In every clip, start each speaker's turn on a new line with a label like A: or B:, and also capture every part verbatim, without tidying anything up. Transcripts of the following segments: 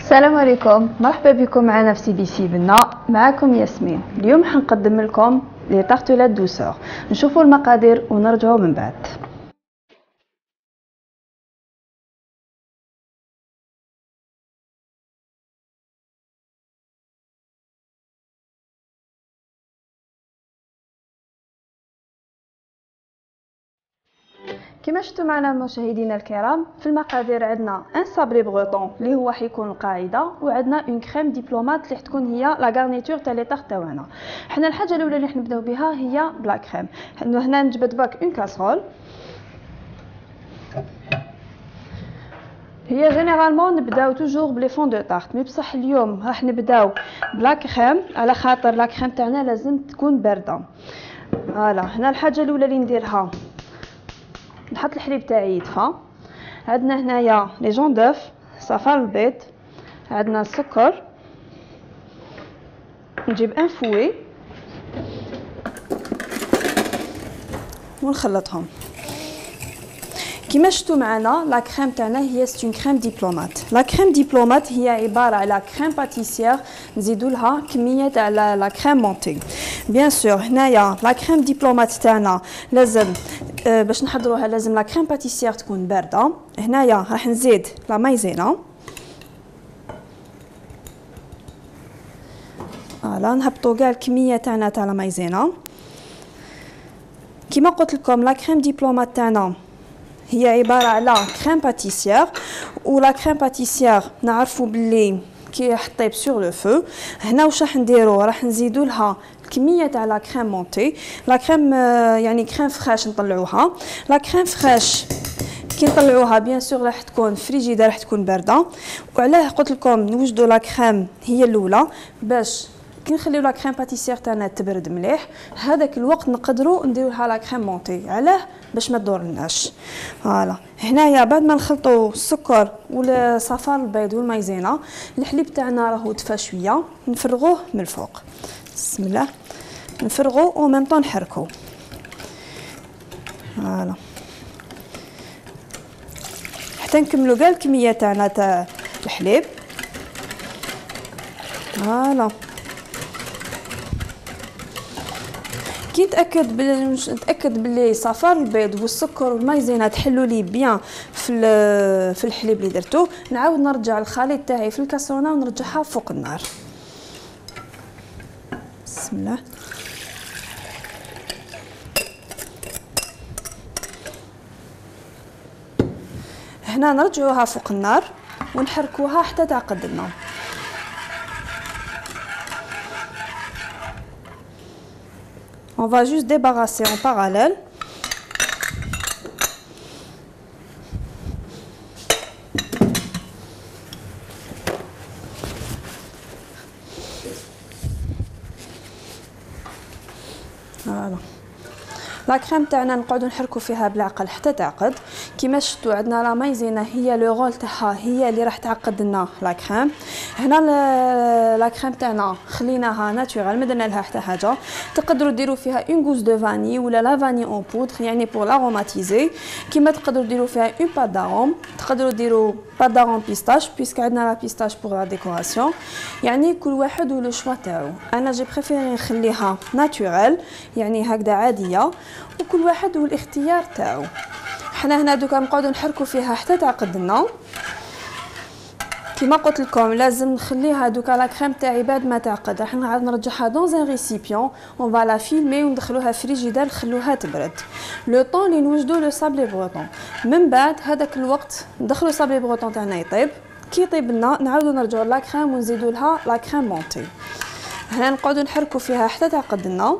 A: السلام عليكم، مرحبا بكم معنا في سي بي سي بنا. معكم ياسمين. اليوم حنقدم لكم لي تارتولات دوسور. نشوفوا المقادير ونرجعوا من بعد. كما شفتوا معنا مشاهدينا الكرام، في المقادير عندنا ان صابلي بغوطون اللي هو حيكون القاعده، وعندنا اون كريم دبلومات اللي حتكون هي لا غارنيتور تاع لي طارت تاعنا. حنا الحاجه الاولى اللي حنبداو بها هي بلا كريم. هنا نجبد باك اون كاسرول. هي جينيرالمون نبداو توجور بلي فون دو طارت، مي بصح اليوم راح نبداو بلا كريم على خاطر لا كريم تاعنا لازم تكون بارده. فوالا هنا الحاجه الاولى اللي نديرها نحط الحليب تاعي يدفى. عندنا هنايا لي جون دوف، صفار البيض، عندنا السكر، نجيب ان فوي ونخلطهم. كما شفتوا معنا لا كريم تاعنا هي سي اون كريم دبلومات. لا كريم دبلومات هي عباره على كريم باتيسير نزيدوا لها كميه تاع لا كريم مونتي. بيان سور هنايا لا كريم دبلومات تاعنا لازم أه باش نحضروها لازم لا كريم باتيسير تكون بارده. هنايا راح نزيد لا مايزينا، فوالا نهبطوا كاع الكميه تاعنا تاع لا مايزينا. كما قلت لكم لا كريم دبلومات تاعنا هي عباره على كريم باتيسير، ولا كريم باتيسير نعرفوا باللي كي حطيب سور لو فو. هنا واش راح نديرو، راح نزيدوا لها كميه تاع لا كريم مونتي. لا كريم يعني كريم فريش نطلعوها. لا كريم فريش كي نطلعوها بيان سور راح تكون فريجيدا، راح تكون بارده. وعلاه قلت لكم نوجدوا لا كريم هي الاولى باش كي نخليو لا كريم باتيسير تاعنا تبرد مليح، هذاك الوقت نقدروا نديروا لها لا كريم مونتي. علاه؟ باش ما تضرناش. فوالا هنايا بعد ما نخلطوا السكر والصفار البيض والمايزينا، الحليب تاعنا راهو دفى شويه، نفرغوه من الفوق. بسم الله، نفرغوه او ميم طون نحركو. فوالا حتى نكملوا كاع الكميه تاعنا تاع الحليب. فوالا كي نتاكد بلي نتاكد بلي صفار البيض والسكر والمايزينا تحلوا لي بيان في في الحليب اللي درتو، نعاود نرجع الخليط تاعي في الكاسرونه ونرجعها فوق النار. بسم الله. هنا نرجعوها فوق النار ونحركوها حتى تعقد لنا. On va juste débarrasser en parallèle. Voilà. لا كريم تاعنا نقعدوا نحركوا فيها بالعقل حتى تعقد. كيما شفتوا عندنا لا مايزينا هي لو رول تاعها هي اللي راح تعقد لنا لا كريم. هنا لا كريم تاعنا خليناها ناتورال، ما درنا لها حتى حاجه. تقدروا ديروا فيها اون غوز دو فاني ولا لا فاني اون بودر يعني بور لاروماتيزي. كيما تقدروا ديروا فيها اون بات داروم، تقدروا ديروا بات داروم بيستاش بيسك عندنا لا بيستاش بور لا ديكوراسيون. يعني كل واحد ولو شوا تاعو. انا جي بريفيري نخليها ناتورال يعني هكذا عاديه، وكل واحد والاختيار تاعو. حنا هنا دوكا نقعدوا نحركوا فيها حتى تعقد لنا. كما قلت لكم لازم نخليها دوكا لا كريم تاعي بعد ما تعقد راح نعاود نرجعها دون ان ريسيبيون، اون فالا فيلمي وندخلوها فريجيدار نخلوها تبرد لو طون اللي نوجدوا لو صابلي بغوطون. من بعد هذاك الوقت ندخلوا صابلي بغوطون تاعنا يطيب. كي يطيب لنا نعاودوا نرجعوا لا كريم ونزيدوا لها لا كريم مونتي. هنا نقعدوا نحركوا فيها حتى تعقد لنا.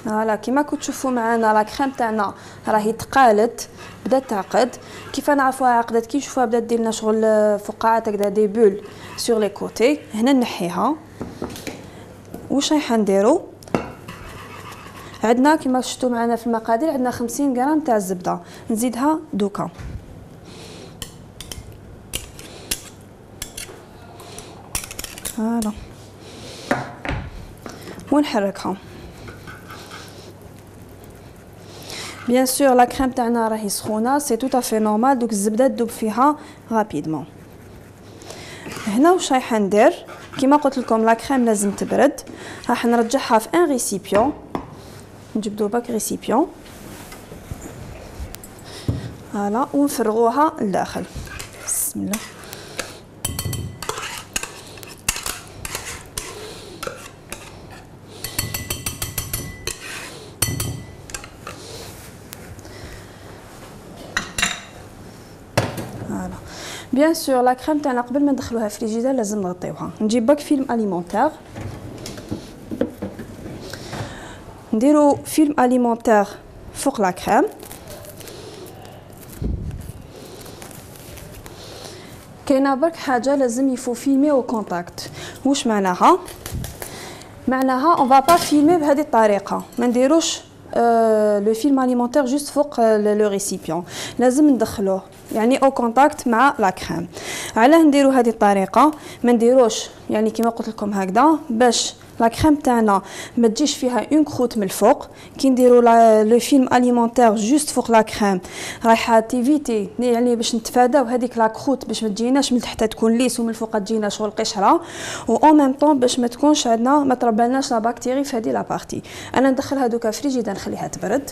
A: فوالا كيما كنتو تشوفوا معنا لا كريم تاعنا راهي تقالت بدات تعقد. كيف نعرفوها عقدت؟ كي نشوفوها بدات دير لنا شغل فقاعات هكذا دي بول سور لي كوتي. هنا نحيها. واش رايحه نديرو؟ عندنا كيما شفتوا معنا في المقادير عندنا خمسين غرام تاع الزبده، نزيدها دوكا. فوالا ونحركها. بيان سور لا كريم تاعنا راهي سخونه، سي تو افي نورمال، دوك الزبده تذوب فيها رابيدمون. هنا واش رايحه ندير؟ كيما قلت لكم لا كريم لازم تبرد، راح نرجعها في ان ريسيبيون. نجبدو باك ريسيبيون فوالا ونفرغوها لداخل. بسم الله. فوالا بيان سور لا كريم تاعنا قبل ما ندخلوها في الفريجيدير لازم نغطيوها. نجيب باك فيلم اليمونتير، نديرو فيلم اليمونتير فوق لا كريم. كاينه برك حاجه لازم يفو فيلمي او كونتاكت. واش معناها؟ معناها اون فا با فيلمي بهذه الطريقه، ما نديروش آه لو فيلم اليمونتير جوست فوق لو ريسيبيون، لازم ندخلوه يعني او كونتاكت مع لا كريم. علاه نديرو هذه الطريقه؟ ما نديروش يعني كيما قلت لكم هكذا باش لا كريم تاعنا ما تجيش فيها اون كروت من الفوق. كي نديرو لو فيلم اليمونتير جوست فوق لا كريم رايحه تيفيتي يعني باش نتفاداو هذيك لا كروت باش ما تجيناش من تحت تكون ليس ومن الفوق تجينا شغل قشره، و اون ميم طون باش ما تكونش عندنا ما تربلناش لا بكتيري في هذه لا بارتي. انا ندخلها دوكا فريجيدا نخليها تبرد.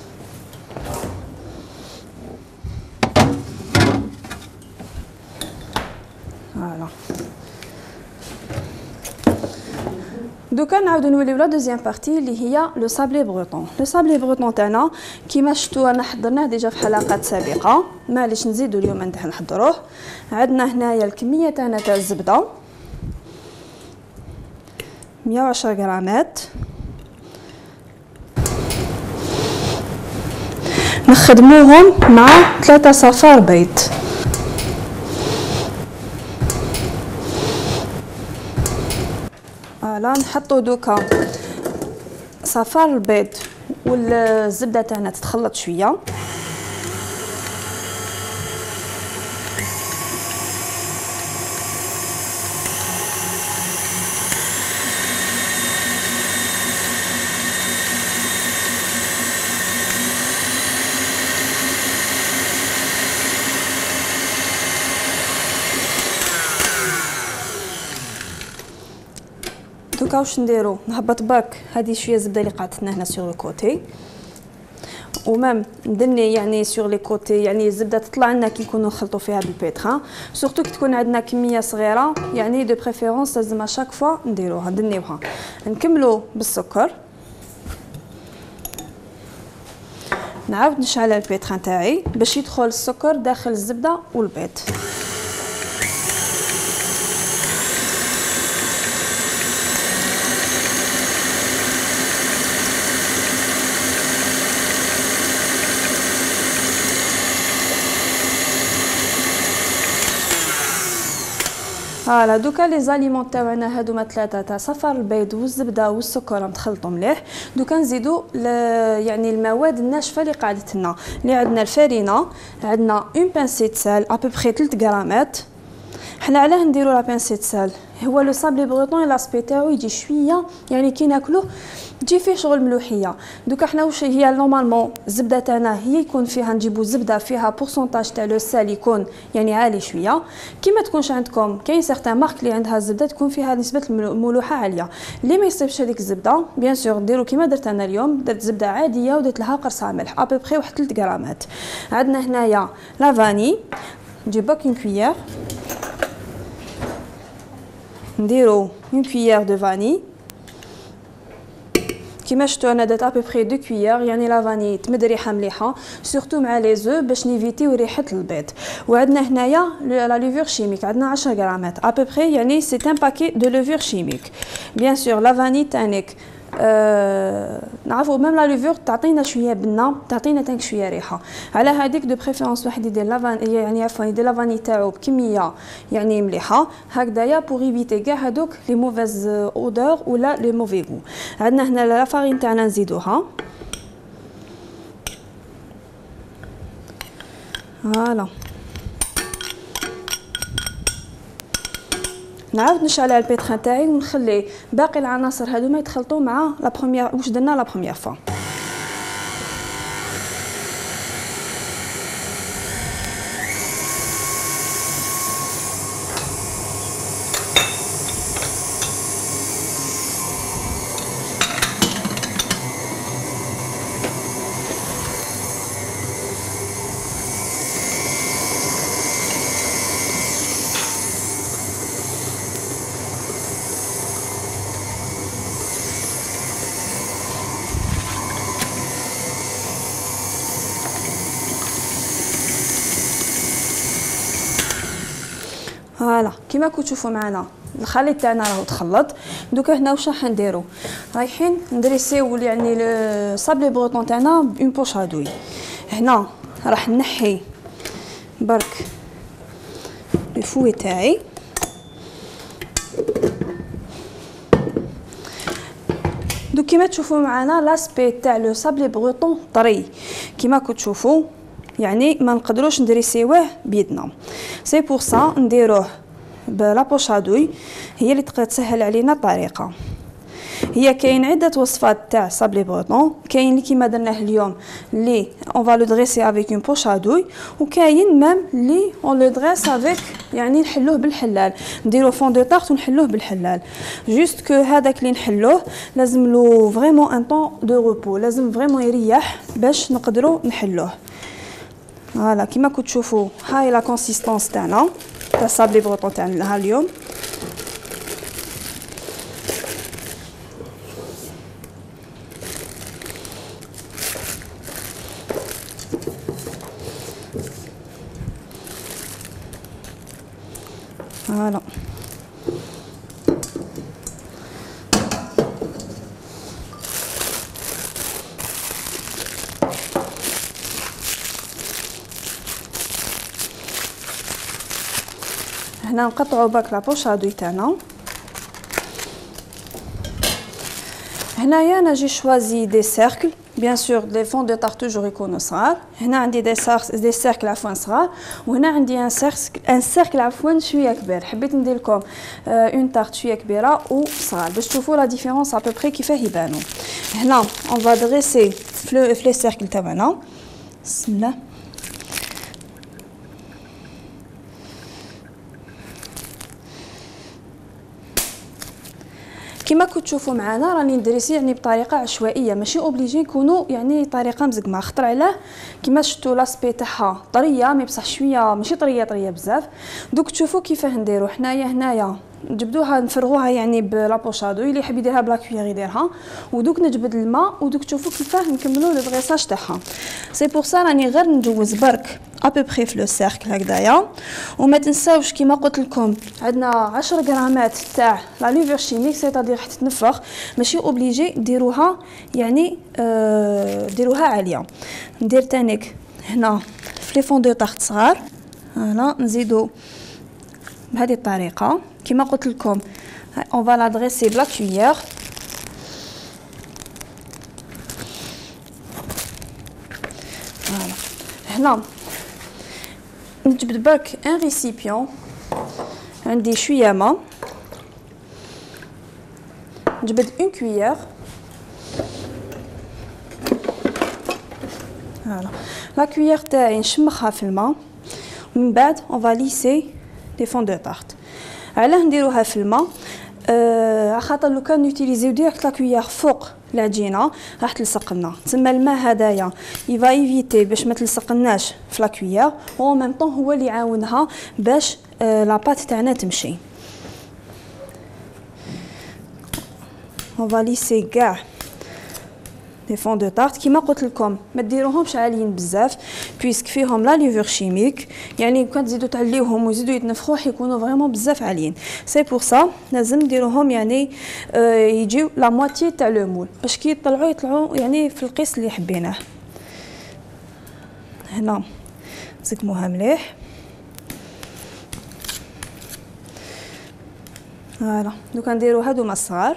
A: فوالا دوكا نعاودو نوليو لا دوزيام بارتي اللي هي لو صابلي بروطون. لو صابلي بروطون تاعنا كيما شفتوا انا حضرناه ديجا في حلقات سابقه، معليش نزيدو اليوم نحضروه. عندنا هنايا الكميه تاعنا تاع الزبده مية وعشرة غرامات، نخدموهم مع ثلاثة صفار بيض. فوالا نحطو دوكا صفار البيض والزبده تاعنا تتخلط شويه. دوكا واش نديرو؟ نهبط باك هذه شويه زبده اللي قعدتنا هنا سور الكوتي، ومام ندني يعني سور لي كوتي يعني الزبده تطلع لنا كي نكونوا نخلطوا فيها بالبيتران. سورتو كي تكون عندنا كميه صغيره يعني دو بريفيرونس لازم اشاك فوا نديروها ندنيوها. نكملوا بالسكر. نعاود نشعل البيتران تاعي باش يدخل السكر داخل الزبده والبيض. فوالا دوكا لي زاليمون تاعنا هادو ما ثلاثه تاع صفار البيض والزبده والسكر متخلطوا مليح. دوكا نزيدو يعني المواد الناشفه اللي قعدت لنا، اللي عندنا الفارينه، عندنا اون بانسي سال ابوبري ثلاثة غرامات. حنا علاه نديرو لا بانسي سال؟ هو لو صابلي بروطون لاسبي تاعو يجي شويه يعني كي ناكلوه تجي فيه شغل ملوحيه. دوكا حنا واش هي نورمالمون الزبده تاعنا هي يكون فيها نجيبو زبده فيها بورسونتاج تاع لو سال يكون يعني عالي شويه. كي ما تكونش عندكم كاين سيغتان مارك اللي عندها الزبده تكون فيها نسبه الملوحه عاليه، اللي ما يصيبش هذيك الزبده بيان سور نديرو كيما درت انا اليوم، درت زبده عاديه ودرت لها قرصه ملح ابوبري واحد ثلاثة غرامات. عندنا هنايا لا فاني، نجيب باك اون كويير نديرو اون كويير دو فاني. كيما شفتوا انا درت ابوبري دو كويير يعني لا فاني تمد ريحه مليحه سورتو مع لي زو باش نيفيتيو ريحه البيض. وعندنا هنايا لا لوفور شيميك عندنا عشرة غرامات ابوبري يعني سي ان باكي دو لوفور شيميك. بيان سور لا فاني تانيك أه نعرفوا ميم لا ليفور تعطينا شويه بنه، تعطينا تانك شويه ريحه. على هذيك دو بريفيرونس واحد يدير لافان يعني عفوا يدير لافاني تاعو بكميه يعني مليحه هكذايا بوغ ايفيتي كاع هذوك لي موفيز اودور ولا لي موفي غو. عندنا هنا لا فارين تاعنا نزيدوها فوالا. نعاود نشعل على البيتخان تاعي ونخلي باقي العناصر هادو ما يتخلطوا مع لا بروميير واش درنا لا بروميير فوا. فوالا كيما كنتو تشوفوا معنا الخليط تاعنا راهو تخلط. دوكا هنا واش راح نديرو، رايحين ندريسيو يعني الصابلي بروطون تاعنا بون بوش هادوي. هنا راح نحي برك الفوي تاعي دوك كيما تشوفوا معنا لاسبي تاع لو صابلي بروطون طري كيما كنتو تشوفوا، يعني ما نقدروش ندريسيوه بيدنا. سي بور سا نديروه بلا بوشادوي هي اللي تقدر تسهل علينا الطريقه. هي كاين عده وصفات تاع صابلي بروطون، كاين اللي كيما درناه اليوم اللي اون فا لو دريسي افيك اون بوشادوي، وكاين ميم اللي اون لو دريس افيك يعني نحلوه بالحلال، نديرو فون دو طارت ونحلوه بالحلال. جوست كو هذاك اللي نحلوه لازم له فريمون ان طون دو روبو، لازم فريمون يريح باش نقدروا نحلوه. فوالا كيما كنتو تشوفوا هاي لا كونسيستونس تاعنا تاع الصابلي بروطون تاعنا اليوم. فوالا هنا نقطعوا باك لا بوشادوي تاعنا. هنايا انا جي شوازي دي سيركل بيان سور لي فون دو طارت توجور يكونوا صغار. هنا عندي دي سارس دي سيركل عفوا صغار، وهنا عندي ان سيركل ان سيركل عفوا شويه كبير. حبيت ندير لكم اون طارت شويه كبيره وصغار باش تشوفوا لا ديفيرونس ا بوبري كيفاه يبانوا. هنا اون فا دريسي في لي سيركل تاعنا. بسم الله. كما كنتو تشوفوا معنا راني ندريسي يعني بطريقه عشوائيه، ماشي اوبليجي نكونوا يعني طريقه مزقمه، خطر علاه كما شفتوا لاسبي تاعها طريه مي بصح شويه ماشي طريه طريه بزاف. دوك تشوفوا كيفاه نديروا حنايا هنايا نجبدوها نفرغوها يعني بلا بوشادو، اللي يحب يديرها بلا كويير يديرها، ودوك نجبد الماء ودوك تشوفوا كيفاه نكملوا لو دريساج تاعها. سي بور سا راني غير نجوز برك ابوبري في لو سيركل هكذايا. وما تنساوش كيما قلت لكم عندنا عشرة غرامات تاع لا ليفور شيميك، سيتادير حتى تنفخ ماشي اوبليجي ديروها يعني آه ديروها عاليه. ندير تانيك هنا في لي فون دو طارت صغار. فوالا نزيدو بهذه الطريقه كيما قلت لكم اون فا لا دريسي بلا كويير. فوالا هنا نجبد برك ان ريسيبيون، عندي شويه ما، نجبد اون كويير. فوالا لا كويير تاعي نشمخها في الماء، ومن بعد اون فا ليسي لي فون دو طارت. علاه نديروها في الماء؟ آه خاطر لو كان نوتيليزيو ديريكت لا كويير فوق العجينه راح تلصق لنا، تسمى الماء هدايا يفا ايفيتي باش ما تلصقناش في لا كويير، و ميم طون هو اللي يعاونها باش آه لا بات تاعنا تمشي. اون فا ليسي كاع لي فون دو طارت كيما قلت لكم ما ديروهمش عاليين بزاف، بويسك فيهم لا ليفور شيميك، يعني كان تزيدوا تعليوهم ويزيدوا يتنفخوا حيكونوا فريمون بزاف عاليين. سي بور سا لازم نديروهم يعني آه يجيو لا موتي تاع لو مول باش كي يطلعوا يطلعوا يعني في القيس اللي حبيناه. هنا نزكموها مليح. فوالا دوكا نديرو هادو الصغار.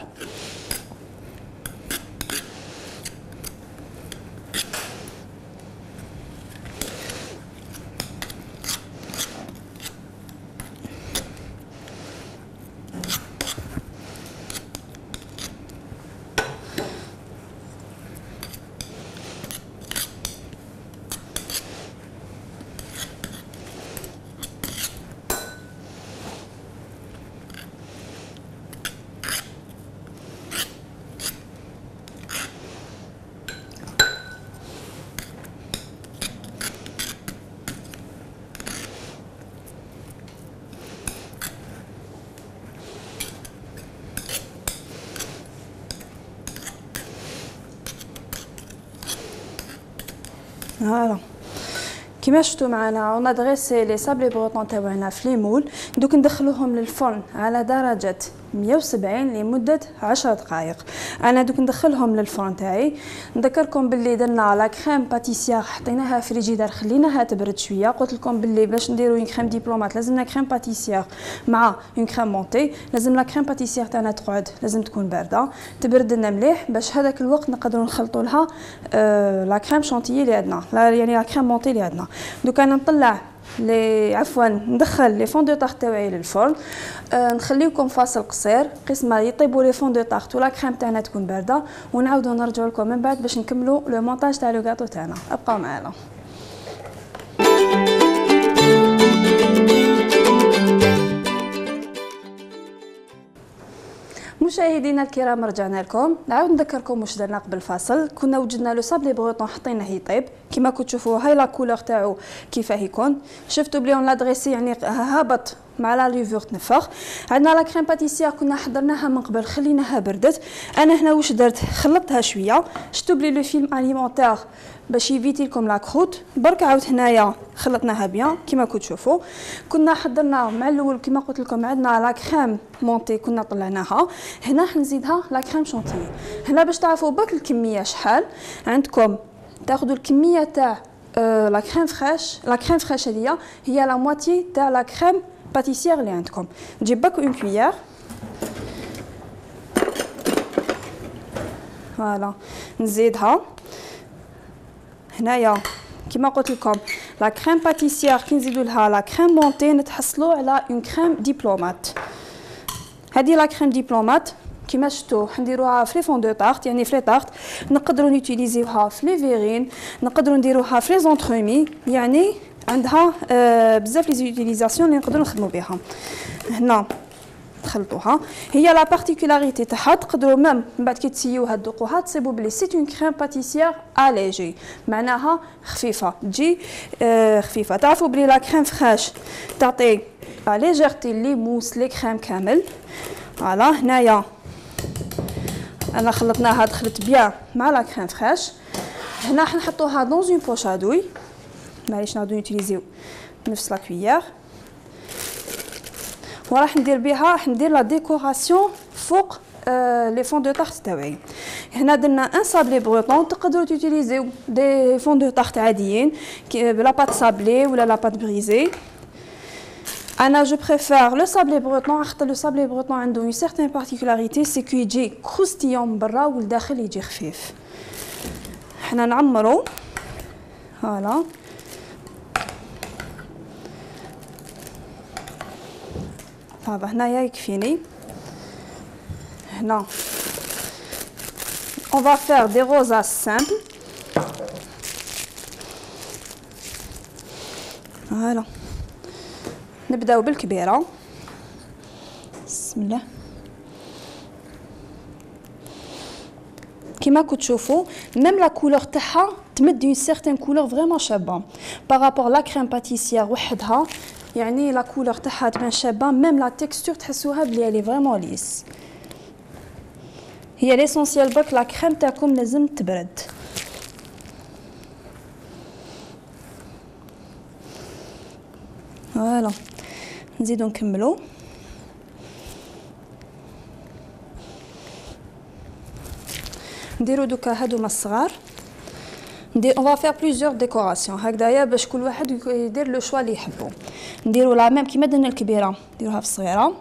A: فوالا كيما شفتوا معنا اون ادريسي لي صابلي بروطون تاعنا في لي مول. دوك ندخلوهم للفرن على درجه مية وسبعين لمده عشر دقائق. انا دوك ندخلهم للفرن تاعي. نذكركم باللي درنا لا كريم باتيسير حطيناها في فريجيدار خليناها تبرد شويه. قلت لكم باللي باش نديرو اون كريم دبلومات لازمنا كريم باتيسير مع اون كريم مونتي. لازم لا كريم باتيسير تاعنا تقعد لازم تكون بارده تبرد لنا مليح باش هذاك الوقت نقدروا نخلطوا لها آه لا كريم شونتيي اللي عندنا يعني لا كريم مونتي اللي عندنا. دوك انا نطلع لي عفوا ندخل لي فون دو طارت تاعي للفرن. آه نخليكم فاصل قصير قسم ما يطيبوا لي فون دو طارت ولا كريم تاعنا تكون بارده ونعاودوا نرجعوا لكم من بعد باش نكملوا لو مونتاج تاع لو غاتو تاعنا. ابقاو معنا. مشاهدينا الكرام رجعنا لكم. نعاود نذكركم واش درنا قبل الفاصل. كنا وجدنا لو صابلي بروطون حطيناه يطيب كيما كنتو تشوفوا. هاي لا كولور تاعو كيفاه يكون. شفتوا بلي اون لادريسي يعني هابط مع لا ليفور تنفخ. عندنا لا كريم باتيسير كنا حضرناها من قبل خليناها بردت. انا هنا واش درت خلطتها شويه. شفتوا بلي لو فيلم اليمونتير باش يفيتي لكم لا كروت برك عاود هنايا خلطناها بيان كيما كنتو تشوفوا. كنا حضرنا مع الاول كيما قلت لكم عندنا لا كريم مونتي كنا طلعناها. هنا حنزيدها لا كريم شونتيي. هنا باش تعرفوا برك الكميه شحال عندكم تاخذوا الكميه تاع أه لا كريم فريش. لا كريم فريش هذيا هي لا موتي تاع لا كريم باتيسير اللي عندكم. تجيب برك اون كويير. فوالا نزيدها هنايا كيما قلت لكم لا كريم باتيسير كي نزيدوا لها لا كريم مونتي نتحصلوا على اون كريم دبلومات. هذه لا كريم دبلومات كيما شفتوا حنديروها في لي فون دو طارت يعني في لي طارت. نقدروا نوتيليزيوها في لي فيرين نقدروا نديروها في لي زونترومي يعني عندها آه بزاف لي زوتيليزاسيون اللي نقدروا نخدموا بها. هنا تخلطوها. هي لا بارتيكولاريتي تاعها تقدروا ميم من بعد كي تسيوها تذوقوها تصيبوا بلي سي اون كريم باتيسير اليجي معناها خفيفه تجي آه خفيفه. تعرفوا بلي لا كريم فريش تعطي لا ليجيرتي لي موس لي كريم كامل. فوالا هنايا انا خلطناها دخلت بيان مع لا كريم فريش. هنا حنحطوها دون اون بوش ادوي. معليش نعاودو نوتيليزيو نفس لا كويير. وراح ندير بها راح ندير لا ديكوراسيون فوق آه لي فون دو طارت تاعي. هنا درنا ان صابلي بروطون. تقدروا تيوتيليزيو دي فون دو طارت عاديين بلا بات صابلي ولا لا بات بريزي. انا جو بريفير لو صابلي بروطون خاطر لو صابلي بروطون عنده اون سيغتان بارتيكولاريتي سي كو يجي كروستيون من برا والداخل يجي خفيف. حنا نعمرو فوالا صافا هنايا يكفيني. هنا on va faire des rosas simples. فوالا نبداو بالكبيره. بسم الله. كيما كنتو تشوفوا ميم لا كولور تاعها تمد اون سيغتان كولور فريمون شابه بارابور لا كريم باتيسير وحدها يعني لا كولور تاعها تبان شابه. ميم لا تيكستور تحسوها بلي لي فريمون ليس. هي ليسونسيال برك لا كريم تاعكم لازم تبرد. فوالا نزيدو نكملو. نديرو دوكا هادوما الصغار، ندير اون فا بليزيور ديكوراسيون هكذايا باش كل واحد يدير لو شوا اللي يحبو. نديرو لا ميم كيما درنا الكبيره نديروها في الصغيره.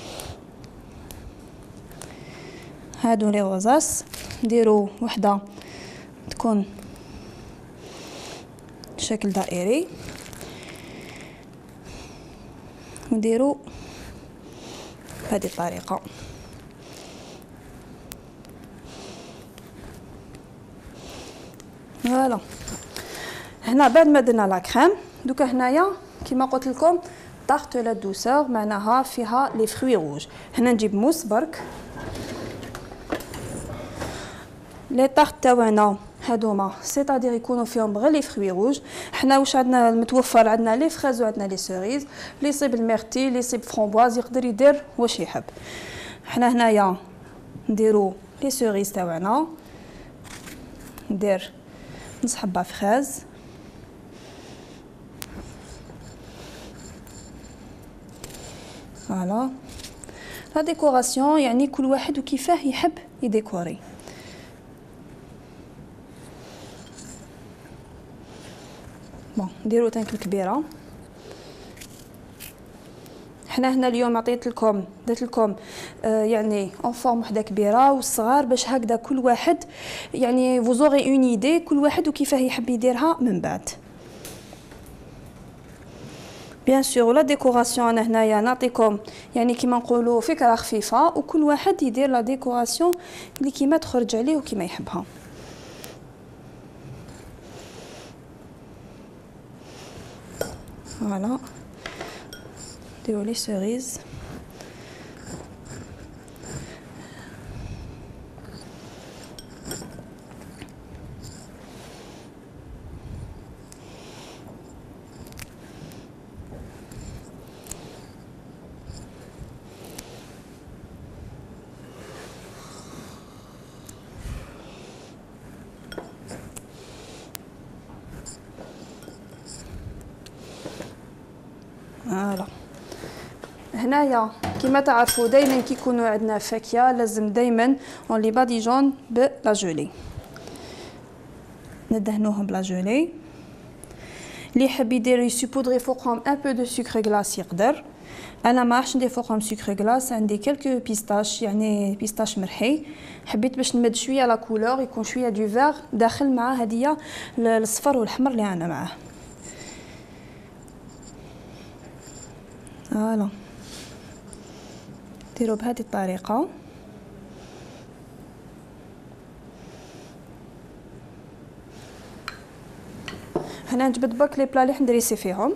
A: هادو لي غوزاس نديرو وحده تكون شكل دائري، نديرو بهذه الطريقه. فوالا هنا بعد ما درنا لا كريم دوكا هنايا كيما قلت لكم طارت لا دوسور معناها فيها لي فروي روج. هنا نجيب موس برك. لي طارت تاعنا هادوما سيتادير يكونوا فيهم غير لي فروي روج. حنا واش عندنا المتوفر؟ عندنا لي فريز وعندنا لي سوريز. لي يصيب الميرتي لي يصيب فرومبواز يقدر يدير واش يحب. حنا هنايا نديرو لي سوريز تاعنا، ندير نص حبه فريز، فوالا. لا ديكوراسيون يعني كل واحد وكيفاه يحب يديكوري. بون نديرو تانك الكبيره. حنا هنا اليوم عطيت لكم درت لكم آه يعني اون فورم وحده كبيره والصغار باش هكذا كل واحد يعني فوزوغي اون ايدي كل واحد وكيفاه يحب يديرها من بعد. بيان سور لا ديكوراسيون انا هنايا نعطيكم يعني كيما نقولوا فكره خفيفه وكل واحد يدير لا ديكوراسيون اللي كيما تخرج عليه وكيما يحبها. فوالا نديرو لي سوريز. فوالا هنايا كيما تعرفوا دائما كي يكونوا عندنا فاكهه لازم دائما اون لي باديجون بلا جولي، ندهنوهم بلا جولي. اللي يحب يدير يسيبودري فوقهم ان بو دو سكر غلاس يقدر. انا ما راحش ندير فوقهم سكر غلاس، عندي كلكو بيستاش يعني بيستاش مرحي، حبيت باش نمد شويه لا كولور يكون شويه دو فيغ داخل مع هديه الصفر والحمر اللي عندنا معاه. فوالا ديروا بهذه الطريقه. هنا نجبد برك لي بلا اللي حندريسي فيهم.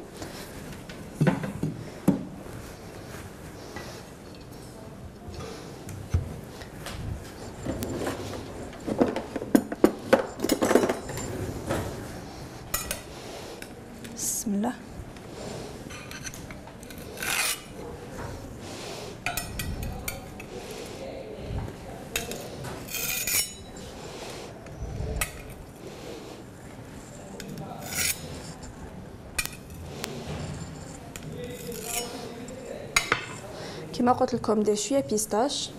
A: بسم الله. كما قلت لكم دير شويه بيستاش.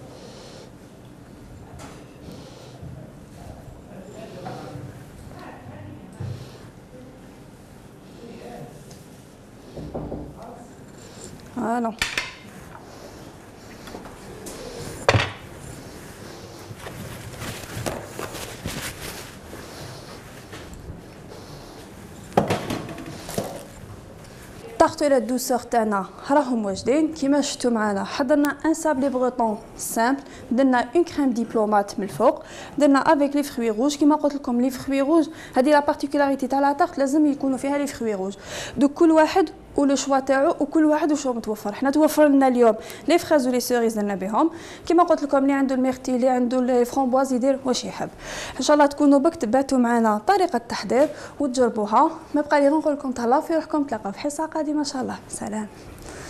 A: فوالا طاقتو لا دوسور تاعنا راهم واجدين كيما شفتوا معنا. حضرنا ان سابلي بغوطون سامبل، درنا اون كريم ديبلومات من الفوق، درنا افيك لي فروي روج. كيما قلت لكم لي فروي روج هذه لا بارتيكولاريتي تاع لا طارت لازم يكونوا فيها لي فروي روج. دو كل واحد ولو شوا تاعو وكل واحد وشو متوفر. حنا توفر لنا اليوم لي فريز ولي سوريز درنا بهم. كيما قلت لكم اللي عنده الميرتي اللي عنده لي فرامبواز يدير واش يحب. ان شاء الله تكونوا بك تبعتوا معنا طريقه التحضير وتجربوها. ما بقى لي غير نقول لكم تهلاو في روحكم، تلاقاو في حصه قادمه ان شاء الله. سلام.